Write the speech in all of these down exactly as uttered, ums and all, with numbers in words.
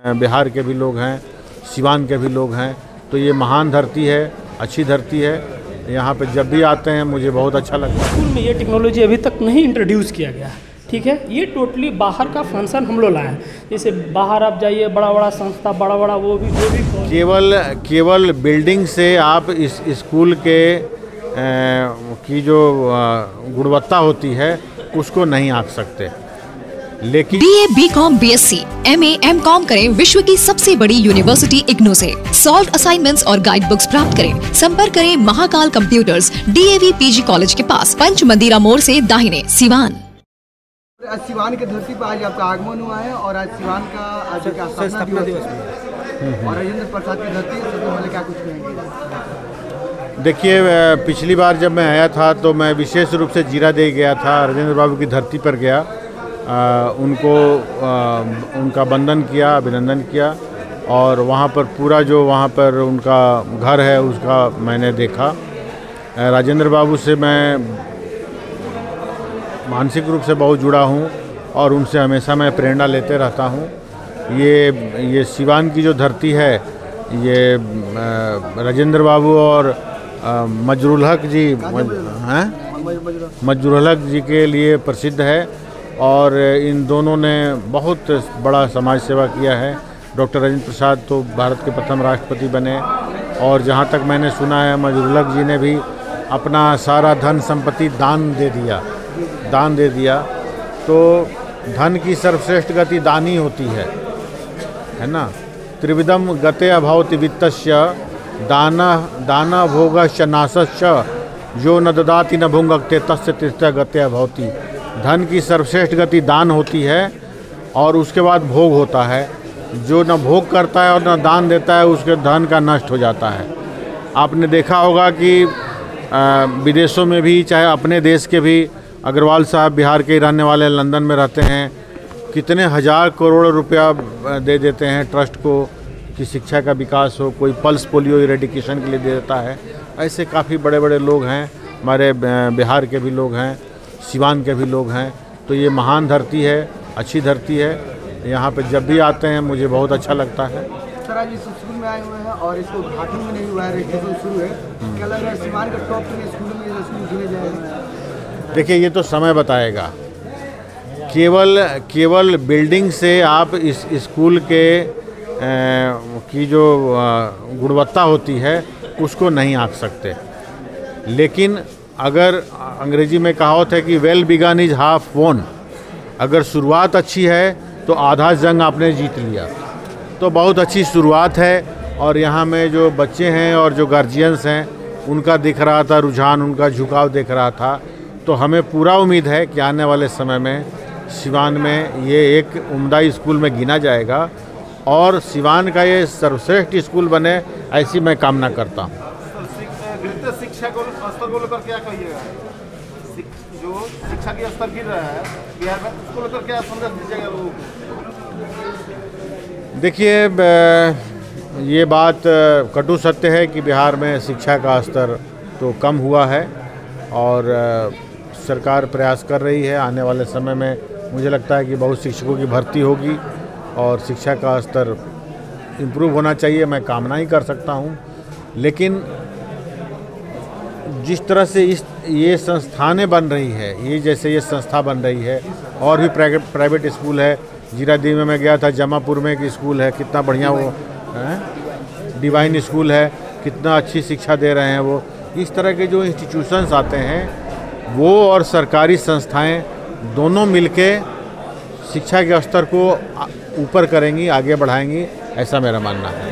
बिहार के भी लोग हैं, सिवान के भी लोग हैं, तो ये महान धरती है, अच्छी धरती है। यहाँ पे जब भी आते हैं मुझे बहुत अच्छा लगता है। स्कूल में ये टेक्नोलॉजी अभी तक नहीं इंट्रोड्यूस किया गया है, ठीक है। ये टोटली बाहर का फंक्शन हम लोग लाए हैं। जैसे बाहर आप जाइए, बड़ा बड़ा संस्था, बड़ा बड़ा वो भी वो भी केवल केवल बिल्डिंग से आप इस स्कूल के ए, की जो गुणवत्ता होती है उसको नहीं आंक सकते। लेकिन BA, BCom, BSc, MA, MCom करें विश्व की सबसे बड़ी यूनिवर्सिटी इग्नू से। सॉल्व असाइनमेंट्स और गाइड बुक्स प्राप्त करें। संपर्क करें Mahakal computers, DAV PG college के पास, पंच मंदिरा मोड़ से दाहिने, सिवान। आज सिवान की धरती पर आज आपका आगमन हुआ है और आज सिवान का आज का स्थापना दिवस है और राजेंद्र प्रसाद की धरती है। सबसे पहले क्या कुछ कहेंगे? देखिए, पिछली बार जब मैं आया था तो मैं विशेष रूप से जीरा दे गया था, राजेंद्र बाबू की धरती पर गया, आ, उनको आ, उनका वंदन किया, अभिनंदन किया और वहाँ पर पूरा जो वहाँ पर उनका घर है उसका मैंने देखा। राजेंद्र बाबू से मैं मानसिक रूप से बहुत जुड़ा हूँ और उनसे हमेशा मैं प्रेरणा लेते रहता हूँ। ये ये सिवान की जो धरती है, ये राजेंद्र बाबू और मजरूल हक जी हैं मजरूल हक जी के लिए प्रसिद्ध है और इन दोनों ने बहुत बड़ा समाज सेवा किया है। डॉक्टर राजेंद्र प्रसाद तो भारत के प्रथम राष्ट्रपति बने और जहाँ तक मैंने सुना है मजरूल हक जी ने भी अपना सारा धन संपत्ति दान दे दिया दान दे दिया तो धन की सर्वश्रेष्ठ गति दान ही होती है, है ना। त्रिविधम गते अभवति वित्तस्य दाना दाना भोगश्च नाशश्च जो न ददाति न भुंगक्ते तस्य तृतीया गते अभवति। धन की सर्वश्रेष्ठ गति दान होती है और उसके बाद भोग होता है। जो न भोग करता है और न दान देता है उसके धन का नष्ट हो जाता है। आपने देखा होगा कि विदेशों में भी, चाहे अपने देश के भी, अग्रवाल साहब बिहार के रहने वाले लंदन में रहते हैं, कितने हज़ार करोड़ रुपया दे देते हैं ट्रस्ट को कि शिक्षा का विकास हो। कोई पल्स पोलियो इरेडिकेशन के लिए दे देता है। ऐसे काफ़ी बड़े बड़े लोग हैं, हमारे बिहार के भी लोग हैं, सिवान के भी लोग हैं। तो ये महान धरती है, अच्छी धरती है। यहाँ पे जब भी आते हैं मुझे बहुत अच्छा लगता है। सर, आज इस स्कूल में आए हुए हैं और इसको उद्घाटन में नहीं हुआ है, रजिस्ट्रेशन शुरू है। क्या लग रहा है सिवान के टॉप टेन स्कूलों में स्कूल गिने जाएंगे? देखिए, ये तो समय बताएगा। केवल केवल बिल्डिंग से आप इस स्कूल के ए, की जो गुणवत्ता होती है उसको नहीं आंक सकते। लेकिन अगर अंग्रेजी में कहावत है कि वेल बिगन इज हाफ वोन, अगर शुरुआत अच्छी है तो आधा जंग आपने जीत लिया। तो बहुत अच्छी शुरुआत है और यहाँ में जो बच्चे हैं और जो गार्जियंस हैं उनका दिख रहा था रुझान, उनका झुकाव दिख रहा था। तो हमें पूरा उम्मीद है कि आने वाले समय में सिवान में ये एक उम्दा स्कूल में गिना जाएगा और सिवान का ये सर्वश्रेष्ठ स्कूल बने, ऐसी मैं कामना करता हूँ। शिक्षा को स्तर को लेकर क्या कहिएगा? जो शिक्षा की स्तर गिर रहा है बिहार में, उसको लेकर क्या संदेश दीजिएगा लोगों को? देखिए, ये बात कटु सत्य है कि बिहार में शिक्षा का स्तर तो कम हुआ है और सरकार प्रयास कर रही है। आने वाले समय में मुझे लगता है कि बहुत शिक्षकों की भर्ती होगी और शिक्षा का स्तर इम्प्रूव होना चाहिए, मैं कामना ही कर सकता हूँ। लेकिन जिस तरह से इस ये संस्थानें बन रही है, ये जैसे ये संस्था बन रही है और भी प्राइवेट प्राइवेट स्कूल है। जीरादेवी में मैं गया था, जमापुर में एक स्कूल है, कितना बढ़िया वो है, डिवाइन स्कूल है, कितना अच्छी शिक्षा दे रहे हैं वो। इस तरह के जो इंस्टीट्यूशंस आते हैं वो और सरकारी संस्थाएं दोनों मिलके शिक्षा के स्तर को ऊपर करेंगी, आगे बढ़ाएंगी, ऐसा मेरा मानना है।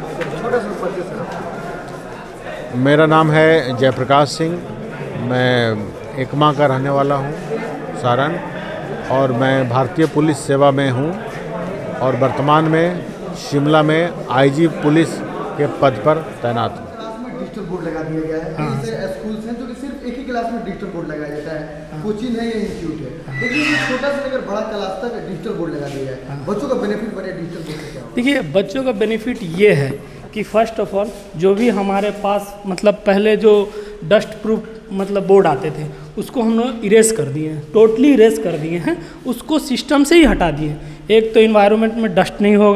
मेरा नाम है जयप्रकाश सिंह, मैं एकमा का रहने वाला हूँ, सारण, और मैं भारतीय पुलिस सेवा में हूँ और वर्तमान में शिमला में आईजी पुलिस के पद पर तैनात हूँ। डिजिटल बोर्ड लगा दिया गया है। हाँ। स्कूल हैं जो कि सिर्फ एक ही क्लास में डिजिटल बोर्ड लगाया जाता है। हाँ। कोचिंग है या इंस्टीट्यूट है, लेकिन ये छोटा से लेकर बड़ा क्लास तक डिजिटल बोर्ड लगा दिया है। हाँ। बच्चों का बेनिफिट बढ़े डिजिटल बोर्ड से क्या? देखिए, बच्चों का बेनिफिट ये है कि फर्स्ट ऑफ ऑल जो भी हमारे पास मतलब पहले जो डस्ट प्रूफ मतलब बोर्ड आते थे उसको हम लोग इरेज कर दिए हैं, टोटली इरेज कर दिए हैं, उसको सिस्टम से ही हटा दिए। एक तो इन्वायरमेंट में डस्ट नहीं होगा,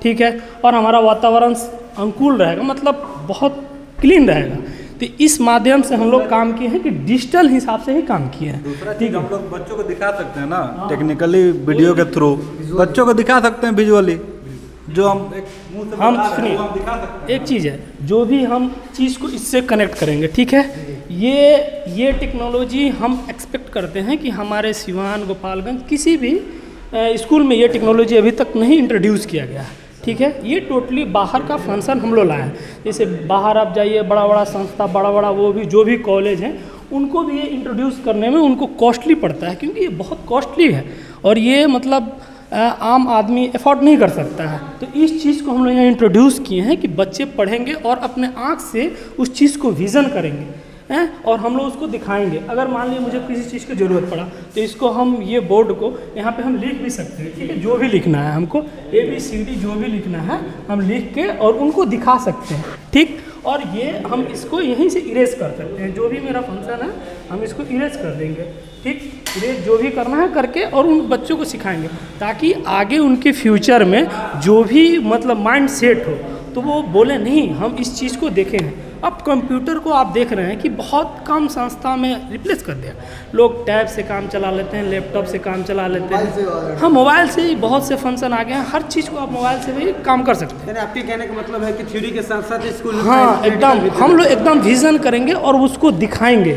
ठीक है, और हमारा वातावरण अनुकूल रहेगा, मतलब बहुत क्लीन रहेगा। तो इस माध्यम से हम लोग काम किए हैं कि डिजिटल हिसाब से ही काम किए हैं। दूसरा चीज़ हम लोग बच्चों को दिखा सकते हैं ना, टेक्निकली वीडियो के थ्रू बच्चों को दिखा सकते हैं विजुअली, जो हम एक मुंह से हम बता रहे हैं, सुनिए, वो हम दिखा सकते हैं। एक चीज़ है, जो भी हम चीज़ को इससे कनेक्ट करेंगे, ठीक है, ये ये टेक्नोलॉजी हम एक्सपेक्ट करते हैं कि हमारे सिवान, गोपालगंज, किसी भी स्कूल में ये टेक्नोलॉजी अभी तक नहीं इंट्रोड्यूस किया गया है, ठीक है। ये टोटली बाहर का फंक्शन हम लोग लाए हैं। जैसे बाहर आप जाइए, बड़ा बड़ा संस्था, बड़ा बड़ा वो भी जो भी कॉलेज हैं, उनको भी ये इंट्रोड्यूस करने में उनको कॉस्टली पड़ता है, क्योंकि ये बहुत कॉस्टली है और ये मतलब आम आदमी अफोर्ड नहीं कर सकता है। तो इस चीज़ को हम लोग यहाँ इंट्रोड्यूस किए हैं कि बच्चे पढ़ेंगे और अपने आँख से उस चीज़ को विज़न करेंगे हैं, और हम लोग उसको दिखाएंगे। अगर मान लीजिए मुझे किसी चीज़ की ज़रूरत पड़ा तो इसको हम ये बोर्ड को यहाँ पे हम लिख भी सकते हैं, ठीक है, जो भी लिखना है हमको, ए बी सी डी जो भी लिखना है हम लिख के और उनको दिखा सकते हैं, ठीक। और ये हम इसको यहीं से इरेज कर सकते हैं, जो भी मेरा फंक्शन है हम इसको इरेज कर देंगे, ठीक। इरेज जो भी करना है करके और उन बच्चों को सिखाएंगे, ताकि आगे उनके फ्यूचर में जो भी मतलब माइंड सेट हो तो वो बोले नहीं हम इस चीज़ को देखे हैं। अब कंप्यूटर को आप देख रहे हैं कि बहुत कम संस्था में रिप्लेस कर दिया, लोग टैब से काम चला लेते हैं, लैपटॉप से काम चला लेते हैं। हाँ, मोबाइल से ही बहुत से फंक्शन आ गए हैं, हर चीज़ को आप मोबाइल से भी काम कर सकते हैं। यानी आपके कहने का मतलब है कि थ्योरी के साथ साथ स्कूल में हाँ, एकदम हम लोग एकदम विज़न करेंगे और उसको दिखाएंगे।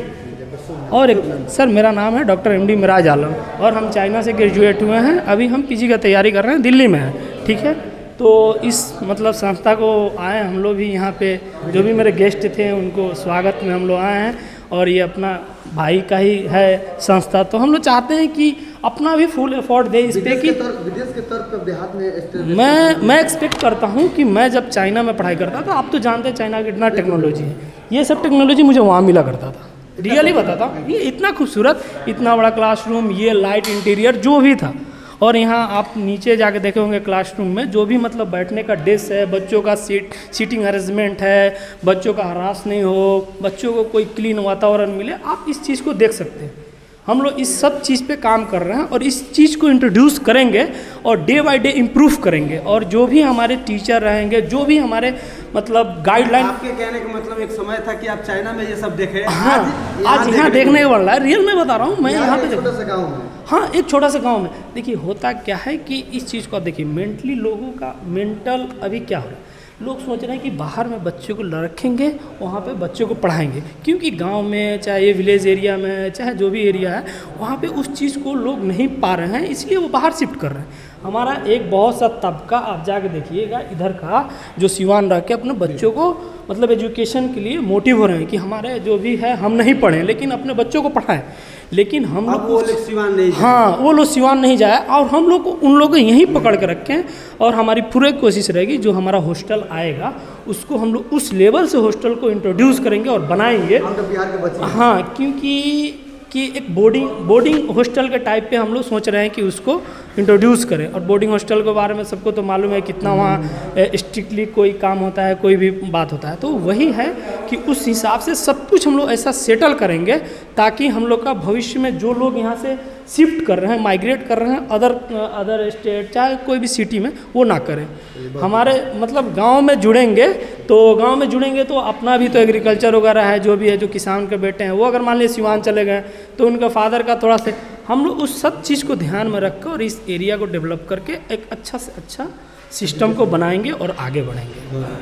और एक सर, मेरा नाम है doctor M D Miraj Alam और हम चाइना से ग्रेजुएट हुए हैं, अभी हम पीजी का तैयारी कर रहे हैं, दिल्ली में है, ठीक है। तो इस मतलब संस्था को आए हम लोग भी यहाँ पे, जो भी मेरे गेस्ट थे उनको स्वागत में हम लोग आए हैं, और ये अपना भाई का ही है संस्था, तो हम लोग चाहते हैं कि अपना भी फुल एफर्ट दे इस पे कि विदेश के तौर पर देहात में मैं मैं एक्सपेक्ट करता हूँ कि मैं जब चाइना में पढ़ाई करता था, आप तो जानते हैं चाइना की कितना टेक्नोलॉजी है, ये सब टेक्नोलॉजी मुझे वहाँ मिला करता था, रियली बताता हूँ। ये इतना खूबसूरत, इतना बड़ा क्लासरूम, ये लाइट इंटीरियर जो भी था, और यहाँ आप नीचे जाके देखे होंगे क्लासरूम में जो भी मतलब बैठने का डेस्क है, बच्चों का सीट सीटिंग अरेंजमेंट है, बच्चों का हरास नहीं हो, बच्चों को कोई क्लीन वातावरण मिले, आप इस चीज़ को देख सकते हैं। हम लोग इस सब चीज़ पे काम कर रहे हैं और इस चीज़ को इंट्रोड्यूस करेंगे और डे बाय डे इम्प्रूव करेंगे, और जो भी हमारे टीचर रहेंगे, जो भी हमारे मतलब गाइडलाइन। आपके कहने का मतलब एक समय था कि आप चाइना में ये सब देखे, हाँ, आज यहाँ देखने को मिल रहा है, रियल में बता रहा हूँ मैं, यहाँ पे छोटा सा गाँव में, हाँ, एक छोटा सा गांव में। देखिए होता क्या है कि इस चीज़ को देखिए, मेंटली लोगों का मेंटल अभी क्या हो रहा है, लोग सोच रहे हैं कि बाहर में बच्चों को रखेंगे, वहाँ पे बच्चों को पढ़ाएंगे, क्योंकि गांव में चाहे ये विलेज एरिया में चाहे जो भी एरिया है, वहाँ पे उस चीज़ को लोग नहीं पा रहे हैं, इसलिए वो बाहर शिफ्ट कर रहे हैं। हमारा एक बहुत सा तबका आप जाके देखिएगा इधर का, जो सिवान रह के अपने बच्चों को मतलब एजुकेशन के लिए मोटिव हो रहे हैं कि हमारे जो भी है हम नहीं पढ़ें लेकिन अपने बच्चों को पढ़ाएं, लेकिन हम लोग वो लोग सिवान नहीं, हाँ, वो लोग सिवान नहीं जाए, और हम लोग को उन लोगों को यहीं पकड़ के रखें, और हमारी पूरी कोशिश रहेगी जो हमारा हॉस्टल आएगा उसको हम लोग उस लेवल से हॉस्टल को इंट्रोड्यूस करेंगे और बनाएंगे। बिहार के बच्चे, हाँ, क्योंकि कि एक बोर्डिंग बोर्डिंग हॉस्टल के टाइप पे हम लोग सोच रहे हैं कि उसको इंट्रोड्यूस करें। और बोर्डिंग हॉस्टल के बारे में सबको तो मालूम है कितना वहाँ स्ट्रिक्टली कोई काम होता है, कोई भी बात होता है, तो वही है कि उस हिसाब से सब कुछ हम लोग ऐसा सेटल करेंगे ताकि हम लोग का भविष्य में जो लोग यहाँ से शिफ्ट कर रहे हैं, माइग्रेट कर रहे हैं अदर अदर स्टेट चाहे कोई भी सिटी में, वो ना करें। हमारे मतलब गांव में जुड़ेंगे तो गांव में जुड़ेंगे तो अपना भी तो एग्रीकल्चर वगैरह है, जो भी है, जो किसान के बेटे हैं, वो अगर मान लीजिए सिवान चले गए तो उनका फादर का थोड़ा से हम लोग उस सब चीज़ को ध्यान में रख कर और इस एरिया को डेवलप करके एक अच्छा से अच्छा सिस्टम को बनाएंगे और आगे बढ़ेंगे।